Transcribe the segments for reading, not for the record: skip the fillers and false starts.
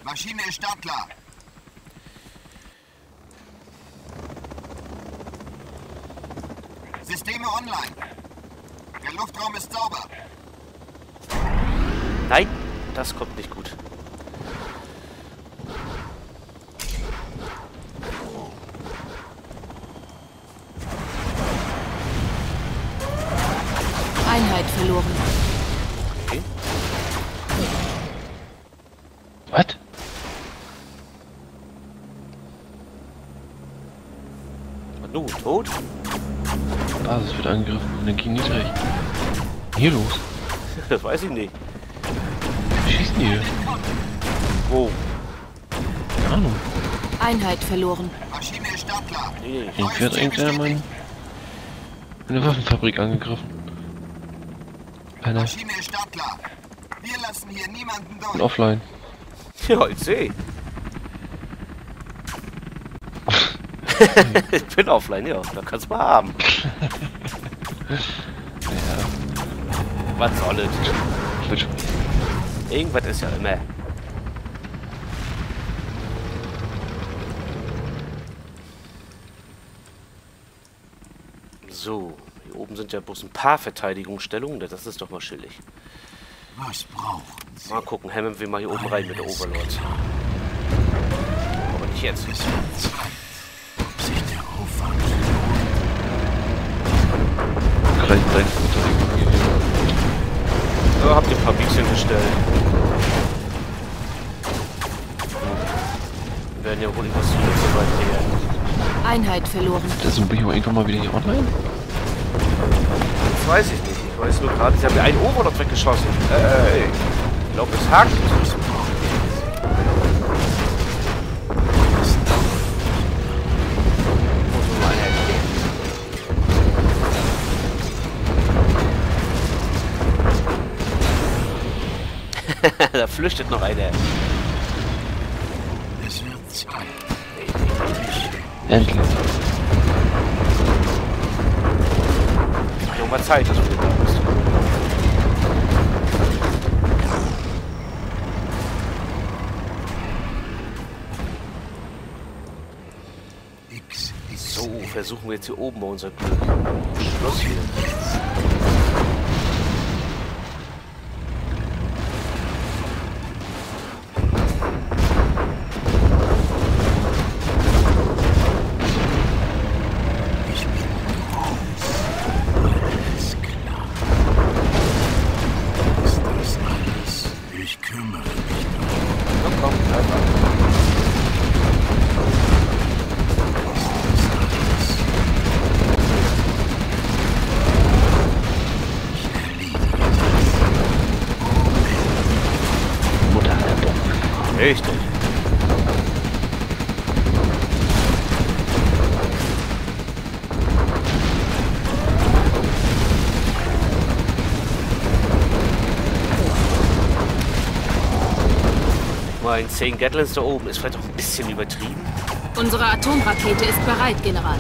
Maschine ist startklar. Systeme online. Der Luftraum ist sauber. Nein, das kommt nicht gut. Einheit verloren. Okay. Was? Und nun, tot? Basis wird angegriffen. Energie niedrig. Hier los. Das weiß ich nicht. Wir schießen hier. Wo? Keine Ahnung. Einheit verloren. Maschine ist startklar. Nee. Irgendwie hat irgendwer meine Waffenfabrik angegriffen. Penner. Maschine ist startklar. Wir lassen hier niemanden Bin durch. offline. Ja, ich sehe. Ich bin offline, ja. Da kannst du mal haben. Ja. Was soll es? Wird schon. Irgendwas ist ja immer. So, hier oben sind ja bloß ein paar Verteidigungsstellungen. Das ist doch mal chillig. Was brauchen Sie? Mal gucken, hämmern wir mal hier oben rein mit der Overlord. Aber nicht jetzt. Es wird Zeit, ob sich der Aufwand Gleich dein Verteidigung hier. Ja, habt ihr ein paar Beats hingestellt. Wir werden ja wohl irgendwas hier so weit her. Einheit verloren. Das sind wir hier irgendwann mal wieder hier online? Das weiß ich nicht. Ich weiß nur gerade, sie haben mir einen Overlord weggeschossen. Ich glaube, es hakt. Muss man mal hergehen. Da flüchtet noch einer. Es wird Zeit. Endlich. Noch mal Zeit, dass du da bist. So, versuchen wir jetzt hier oben mal unser Glück. Schluss hier. Richtig. Mein 10 Gatlins da oben ist vielleicht auch ein bisschen übertrieben. Unsere Atomrakete ist bereit, General.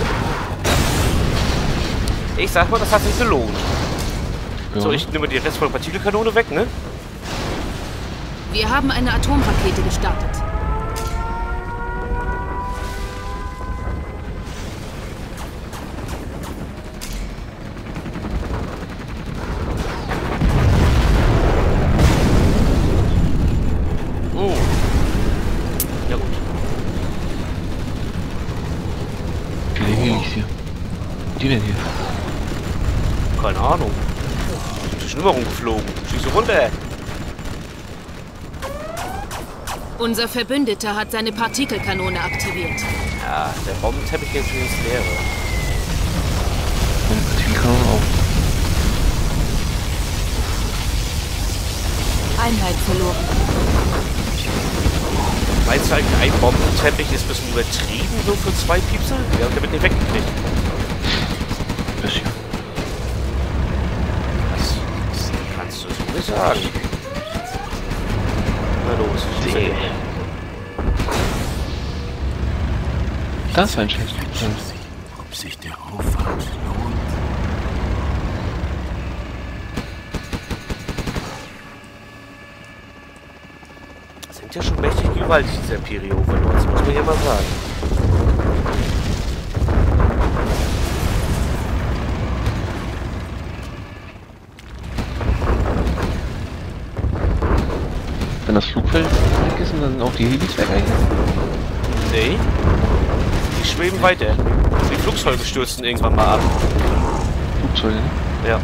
Ich sag mal, das hat sich gelohnt. Ja. So, ich nehme die restvolle Partikelkanone weg, ne? Wir haben eine Atomrakete gestartet. Oh. Ja gut. Wie viele Helis hier? Die denn hier? Keine Ahnung. Die sind immer rumgeflogen. Schieße runter. Unser Verbündeter hat seine Partikelkanone aktiviert. Ja, der Bombenteppich geht schon ins Leere. Und Partikelkanone auch. Einheit verloren. Meinst du eigentlich, ein Bombenteppich ist ein bisschen übertrieben, so für 2 Piepsel? Ja, der wird nicht weggekriegt. Bisschen. Das kannst du so nicht sagen. Na los, schieße. Das ist ein Schiff. Ob sich der Aufwand lohnt? sind ja schon mächtig gewaltig, diese Imperio-Overlords, muss man ja mal sagen. Wenn das Flugfeld weg ist, dann sind auch die Helis weg eigentlich. Nee. Die schweben weiter. Die Flugzeuge stürzen irgendwann mal ab. Flugzeuge, ne? Ja.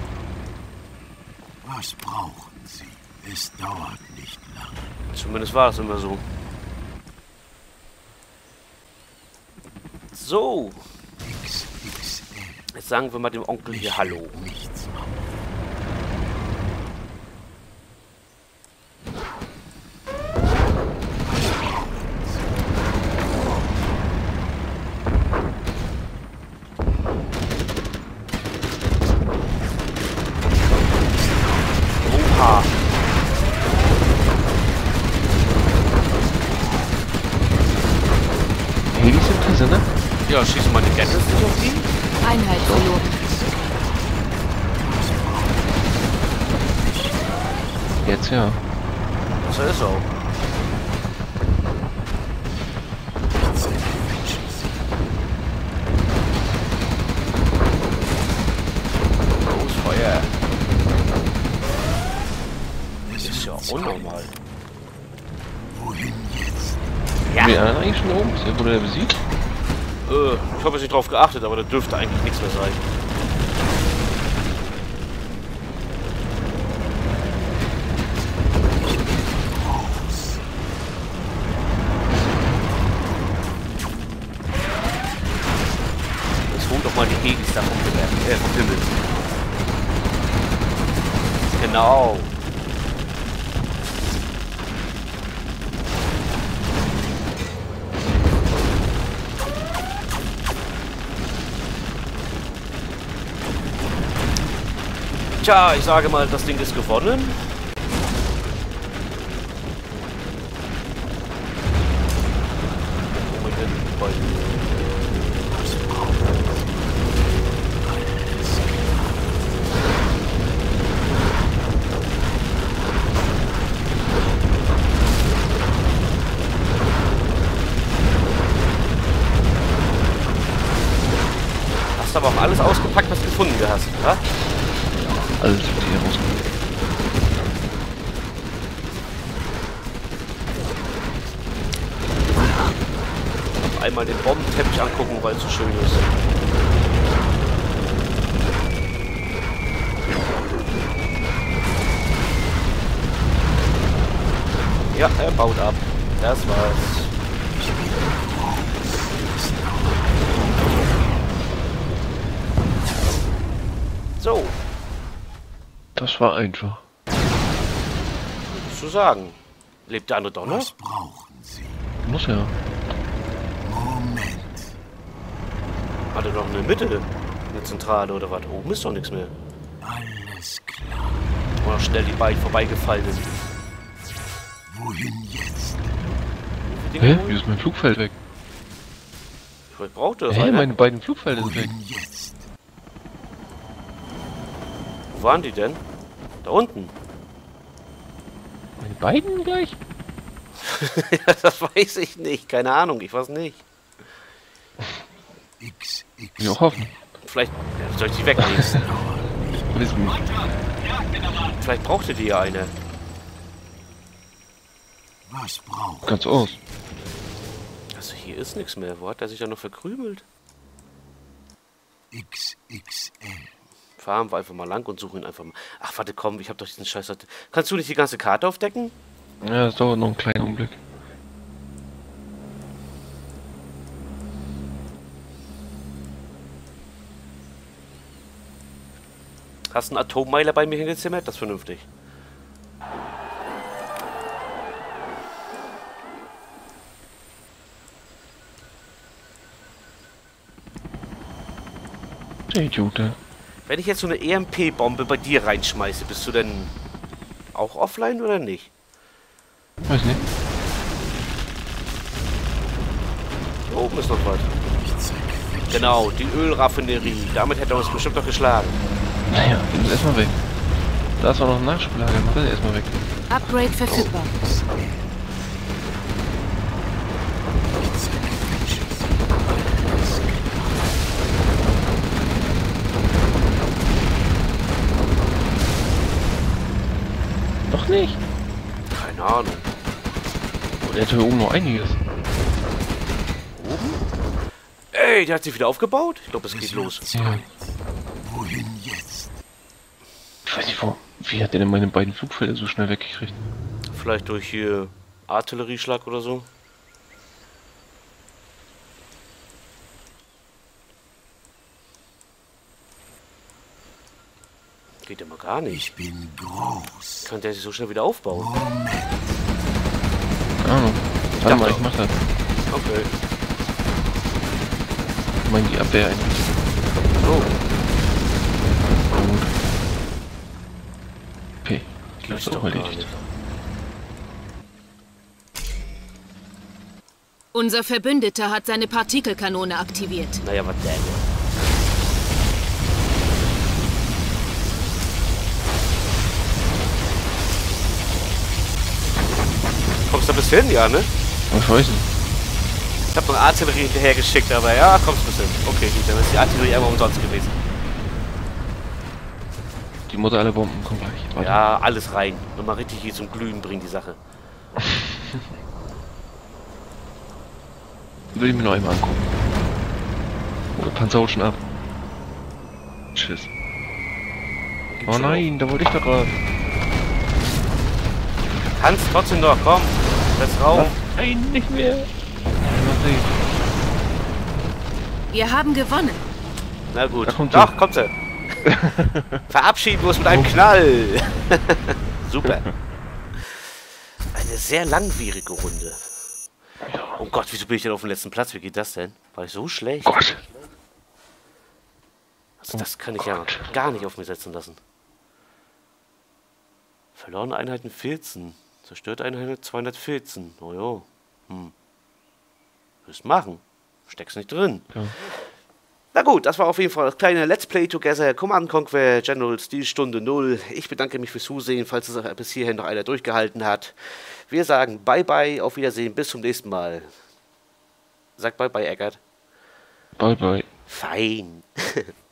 Was brauchen Sie? Es dauert nicht lange. Zumindest war es immer so. So. XXL. Jetzt sagen wir mal dem Onkel hier Hallo. Nichts machen. Oha. Helis sind Krise, ne? Ja, schießen wir die Kenntnis nicht auf die? Einheit verloren. Jetzt ja. Das ist so. Groß Feuer. Das ist ja unnormal. Wohin jetzt? Ja. Die anderen eigentlich schon da oben? Wurde der besiegt? Ich habe jetzt nicht drauf geachtet, aber da dürfte eigentlich nichts mehr sein. Jetzt holt doch mal die Gegend da vom Himmel. Genau. Tja, ich sage mal, das Ding ist gewonnen. Hast aber auch alles ausgepackt, was du gefunden hast, ja? Alles wird hier rauskommen. Einmal den Bombenteppich angucken, weil es so schön ist. Ja, er baut ab. Das war's. So, Das war einfach. zu sagen. Lebt der andere doch noch? Was brauchen Sie? Muss ja. Moment. Hat er noch eine Mitte? Eine Zentrale oder was? Oben ist doch nichts mehr. Alles klar. Oder schnell die beiden vorbeigefallen sind. Wohin jetzt? Hä? Wie ist mein Flugfeld weg? Vielleicht braucht er das Hä? eine. Meine beiden Flugfelder sind weg. Wohin jetzt? Wo waren die denn? Da unten. Meine beiden gleich? Ja, das weiß ich nicht. Keine Ahnung, ich weiß nicht. XXL. Wir auch hoffen. Vielleicht soll ich die wegnehmen. Wissen nicht. Vielleicht brauchte die ja eine. Was brauchen Ganz aus. Also hier ist nichts mehr. Wo hat er sich da noch verkrümelt? XXL. Fahren wir einfach mal lang und suchen ihn einfach mal. Ach, warte, komm, ich hab doch diesen Scheiß. Kannst du nicht die ganze Karte aufdecken? Ja, das dauert noch einen kleinen Augenblick. Hast du einen Atommeiler bei mir hingezimmert? Das ist vernünftig. Der Idiot, der. Wenn ich jetzt so eine EMP-Bombe bei dir reinschmeiße, bist du denn auch offline oder nicht? Weiß nicht. Hier oben ist noch was. Genau, die Ölraffinerie. Damit hätte er uns bestimmt noch geschlagen. Naja, die muss erstmal weg. Da ist auch noch ein Nachschullager. Mach das erstmal weg. Upgrade verfügbar. nicht? Keine Ahnung. Und er hat hier oben noch einiges. Ey, der hat sich wieder aufgebaut? Ich glaube, es geht Es los. wird Zeit. Wohin jetzt? Ich weiß nicht, wie hat der denn meine beiden Flugfelder so schnell weggekriegt? Vielleicht durch hier Artillerieschlag oder so. Geht immer gar nicht. Ich bin groß. Kann der sich so schnell wieder aufbauen? Moment. Keine Ahnung. Warte mal, ich mach das. Okay. Ich meine die Abwehr einrichten. So. Gut. Okay. Ich glaube, Gibt's das doch auch gar erledigt. nicht. Unser Verbündeter hat seine Partikelkanone aktiviert. Naja, was denn? Kommst du bis hin, ja, ne? Ich weiß nicht. Ich hab noch Artillerie hinterher geschickt, aber ja, kommst bis hin. Okay, gut, dann ist die Artillerie einmal umsonst gewesen. Die Mutter aller Bomben kommt gleich. Warte. Ja, alles rein. Nochmal richtig hier zum Glühen bringen, die Sache. Will ich mir noch einmal angucken. Oh, der Panzer haut schon ab. Tschüss. Gibt's Oh schon nein, da wollte ich doch raus. noch. Kannst trotzdem noch, komm. Setz rauf. Nein, nicht mehr. Mach ich. Wir haben gewonnen. Na gut. Da kommt Doch, sie. kommt sie. Verabschieden wir uns mit einem Knall. Super. Eine sehr langwierige Runde. Oh Gott, wieso bin ich denn auf dem letzten Platz? Wie geht das denn? War ich so schlecht? Gott. Also das kann ich ja gar nicht auf mir setzen lassen. Verlorene Einheiten 14. Zerstörte Einheiten 214. Oh ja. Wirst machen. Steckst nicht drin. Ja. Na gut, das war auf jeden Fall das kleine Let's Play Together Command Conquer Generals, die Stunde 0. Ich bedanke mich fürs Zusehen, falls es bis hierhin noch einer durchgehalten hat. Wir sagen Bye Bye, auf Wiedersehen, bis zum nächsten Mal. Sag Bye Bye, Eckert. Bye bye. Fein.